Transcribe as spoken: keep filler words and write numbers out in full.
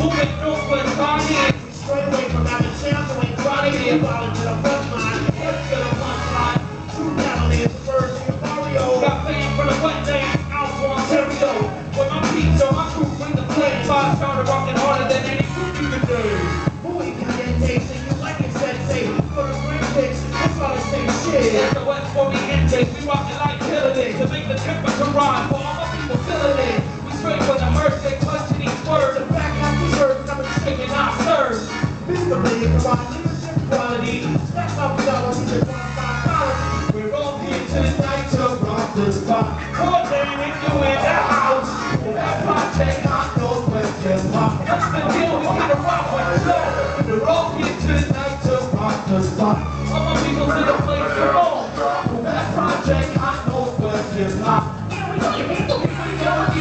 moving northwest, Bonnie. Straight away from having chance away, Bonnie. The apology to punch line. Let's get a punch line. True cavaliers, the birds in your Mario. Got fame for the wet lanes, out for Ontario. With my peeps on my crew, bring the flame. Five started rocking harder than any group you could do. Boy, caliente, so you like it, sensei. For the green pics, that's all the same shit. That's the West for we intake. We rockin' like pillaging to make the temperature rise. For all my people feeling it. We straight for the hurt, they question each word. The back half deserves, never Taking our serve. Mister Lee, come on,